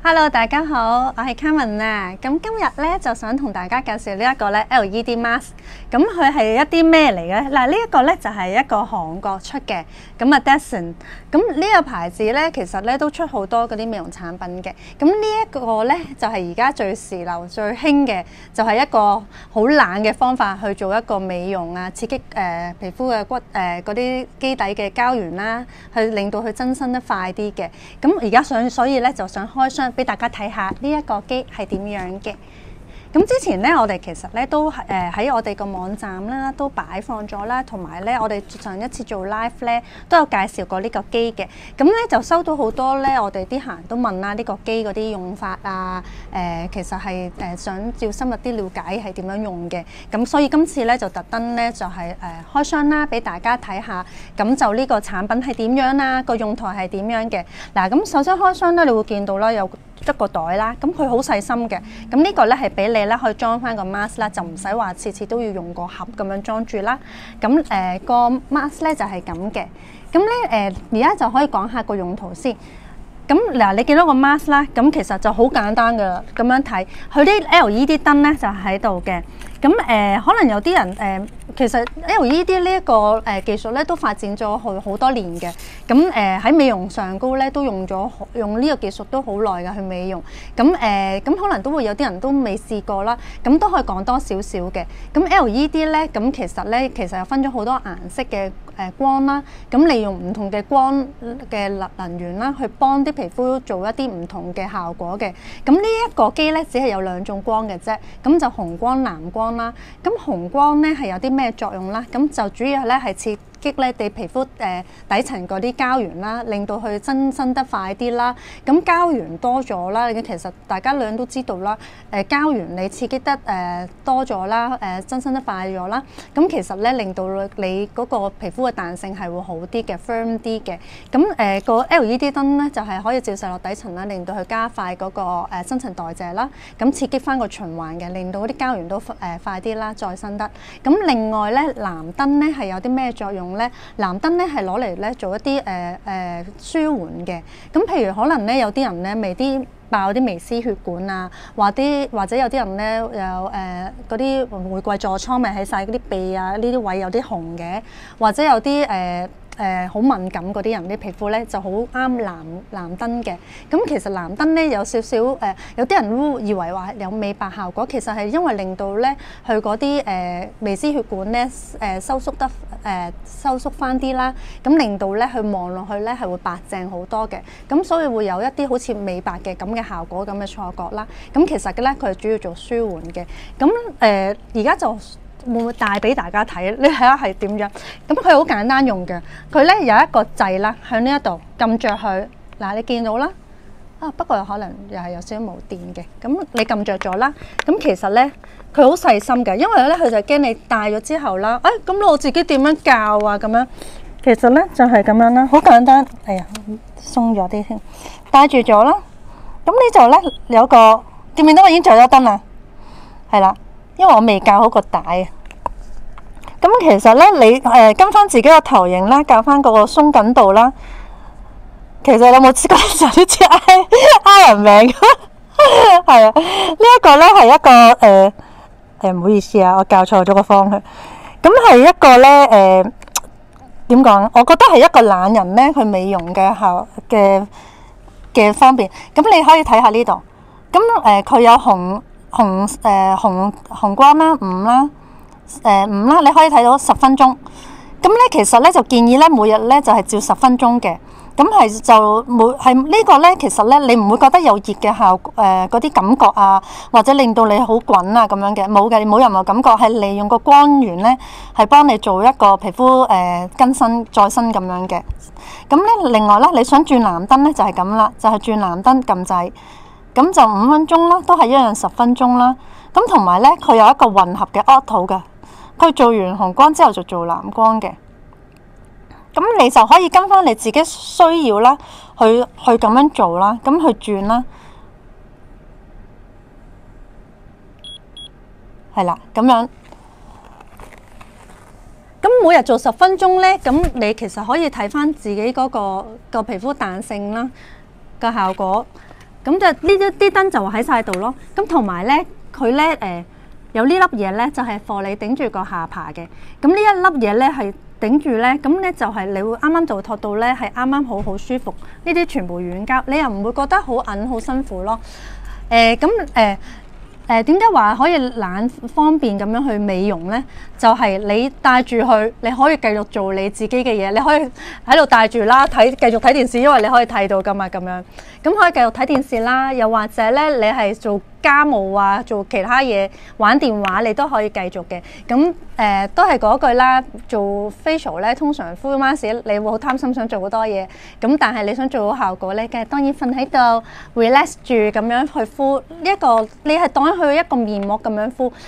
Hello， 大家好，我係 Carmen 啊。咁今日咧就想同大家介紹呢一個咧 LED mask。咁佢係一啲咩嚟嘅？嗱，呢一個咧就係一個韓國出嘅，咁啊 Dyson。咁呢個牌子咧，其實咧都出好多嗰啲美容產品嘅。咁呢一個咧就係而家最時流、最興嘅，就係一個好冷嘅方法去做一個美容啊，刺激皮膚嘅骨嗰啲基底嘅膠原啦，去令到佢增生得快啲嘅。咁而家所以咧就想開箱俾大家睇下呢一個機係點樣嘅。咁之前咧，我哋其實咧都喺我哋個網站啦，都擺放咗啦，同埋咧我哋上一次做 live 咧都有介紹過呢個機嘅。咁咧就收到好多咧，我哋啲客人都問啦，呢個機嗰啲用法啊，其實係想照深入啲了解係點樣用嘅。咁所以今次咧就特登咧就係開箱啦，俾大家睇下。咁就呢個產品係點樣啦，個用途係點樣嘅。嗱，咁首先開箱咧，你會見到啦，有一個袋啦，咁佢好細心嘅。咁呢個咧係俾你咧去裝翻個 mask 啦，就唔使話次次都要用個盒咁樣裝住啦。咁個 mask 咧就係咁嘅。咁咧而家就可以講下個用途先。咁嗱，你見到個 mask 啦，咁其實就好簡單噶啦。咁樣睇，佢啲 LED 燈咧就喺度嘅。咁可能有啲人其實 LED 呢一個技術咧都發展咗好多年嘅。咁喺美容上高咧都用呢個技術都好耐嘅去美容。咁可能都會有啲人都未試過啦。咁都可以講多少少嘅。咁 LED 咧，咁其實有分咗好多顏色嘅光啦。咁利用唔同嘅光嘅能源啦，去幫啲皮膚做一啲唔同嘅效果嘅。咁呢一個機咧，只係有兩種光嘅啫。咁就紅光、藍光啦。咁紅光咧係有啲咩作用啦？咁就主要咧係刺激咧你皮膚底層嗰啲膠原啦，令到佢增生得快啲啦。咁膠原多咗啦，其實大家兩都知道啦。膠原你刺激得多咗啦，增生得快咗啦。咁其實咧令到你嗰個皮膚嘅彈性係會好啲嘅 firm 啲嘅。咁個 LED 燈咧就係可以照射落底層啦，令到佢加快嗰個新陳代謝啦。咁刺激翻個循環嘅，令到嗰啲膠原都快啲啦，再生得。咁另外咧藍燈咧係有啲咩作用咧？藍燈咧係攞嚟咧做一啲舒緩嘅。咁譬如可能咧有啲人咧爆啲微絲血管啊，或者有啲人咧有嗰啲玫瑰痤瘡咪喺晒嗰啲鼻啊呢啲位有啲紅嘅，或者有啲好敏感嗰啲人啲皮膚咧就好啱藍燈嘅。咁其實藍燈咧有少少有啲人都以為話有美白效果，其實係因為令到咧佢嗰啲微絲血管咧收縮翻啲啦，咁令到咧佢望落去咧係會白淨好多嘅。咁所以會有一啲好似美白嘅咁嘅效果咁嘅錯覺啦。咁其實嘅咧佢係主要做舒緩嘅。咁而家就會唔會帶俾大家睇？你睇下係點樣？咁佢好簡單用嘅，佢咧有一個掣啦，喺呢一度撳着佢。嗱，你見到啦。不過可能又係有少少冇電嘅。咁你撳着咗啦。咁其實咧佢好細心嘅，因為咧佢就驚你戴咗之後啦。咁我自己點樣教啊？咁樣其實咧就係咁樣啦，好簡單。哎呀，鬆咗啲添。戴住咗啦。咁呢度咧有個見唔見到我已經着咗燈啦？係啦，因為我未校好個帶啊。咁其實咧，你跟翻自己個頭型啦，校翻嗰個鬆緊度啦。其實你有冇覺得有啲似 Iron Man？ 係啊，呢一個咧係一個唔好意思啊，我校錯咗個方向。咁係一個咧點講？我覺得係一個懶人咧去美容嘅方便。咁你可以睇下呢度。咁佢有紅光啦，5啦，5啦，你可以睇到10分鐘。咁咧其實咧就建議咧每日咧就係照10分鐘嘅。咁係就呢個咧，其實咧你唔會覺得有熱嘅效果嗰啲感覺啊，或者令到你好滾啊咁樣嘅，冇嘅，冇任何感覺，係利用個光源咧係幫你做一個皮膚更新再生咁樣嘅。咁咧另外咧，你想轉藍燈咧就係咁啦，就係轉藍燈撳掣，咁就5分鐘啦，都係一樣10分鐘啦。咁同埋咧，佢有一個混合嘅 auto 嘅，佢做完紅光之後就做藍光嘅。咁你就可以跟翻你自己需要啦，去咁樣做啦，咁去轉啦，係啦，咁樣。咁每日做10分鐘咧，咁你其實可以睇翻自己嗰個皮膚彈性啦嘅效果。 咁就呢啲燈就喺晒度咯。咁同埋咧，佢咧有呢粒嘢咧，就係幫你頂住個下巴嘅。咁呢一粒嘢咧係頂住咧，咁咧就係你會啱啱就托到咧係啱啱好舒服。呢啲全部軟膠，你又唔會覺得好硬好辛苦咯。點解話可以懶方便咁樣去美容咧？就係你戴住佢，你可以繼續做你自己嘅嘢，你可以喺度戴住啦，繼續睇電視，因為你可以睇到噶嘛咁樣。咁可以繼續睇電視啦，又或者咧你係做家務啊，做其他嘢，玩電話你都可以繼續嘅。咁都係嗰句啦，做 facial 咧，通常 full mask 你會好貪心想做好多嘢，咁但係你想做好效果咧，梗係當然瞓喺度 relax 住咁樣去敷呢一個，你係當佢一個面膜咁樣敷。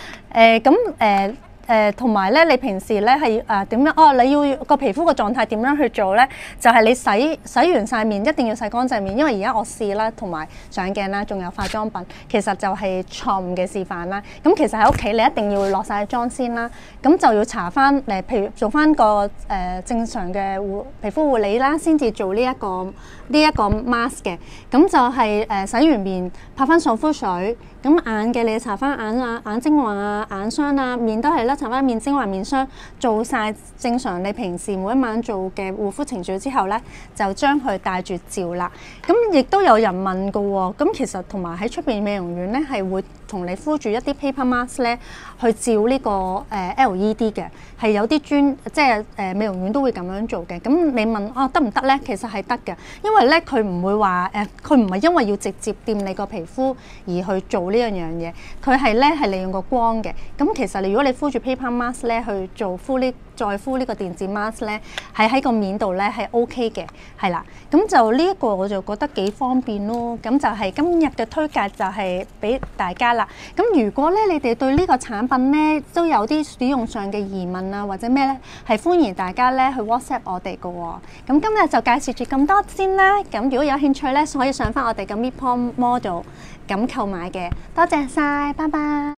同埋咧，你平時咧係點樣？哦，你要個皮膚個狀態點樣去做咧？就係你洗完晒面，一定要洗乾淨面，因為而家我試啦，同埋上鏡啦，仲有化妝品，其實就係錯誤嘅示範啦。咁其實喺屋企你一定要落晒妝先啦，咁就要搽翻譬如做翻個正常嘅皮膚護理啦，先至做呢一個 mask 嘅。咁就係洗完面拍翻爽膚水。咁眼嘅你搽翻眼精華啊、眼霜啊，面都係啦，搽翻面精華、面霜，做晒正常你平時每一晚做嘅護膚程序之後咧，就將佢帶住照啦。咁亦都有人問過喎，咁其實同埋喺出邊美容院咧係會同你敷住一啲 paper mask 咧去照呢個LED 嘅，係有啲即係美容院都會咁樣做嘅。咁你問得唔得咧？其實係得嘅，因為咧佢唔會話佢唔係因為要直接掂你個皮膚而去做呢樣嘢，佢係咧係利用個光嘅。咁其實如果你敷住 paper mask 咧去做再敷呢個電子 mask 咧，係喺個面度咧係 OK 嘅，係啦。咁就呢一個我就覺得幾方便咯。咁就係今日嘅推介就係俾大家啦。咁如果咧你哋對呢個產品咧都有啲使用上嘅疑問啊或者咩咧，係歡迎大家咧去 WhatsApp 我哋㗎喎。咁今日就介紹住咁多先啦。咁如果有興趣咧，可以上翻我哋嘅 MePo Model 咁購買嘅。多謝晒，拜拜。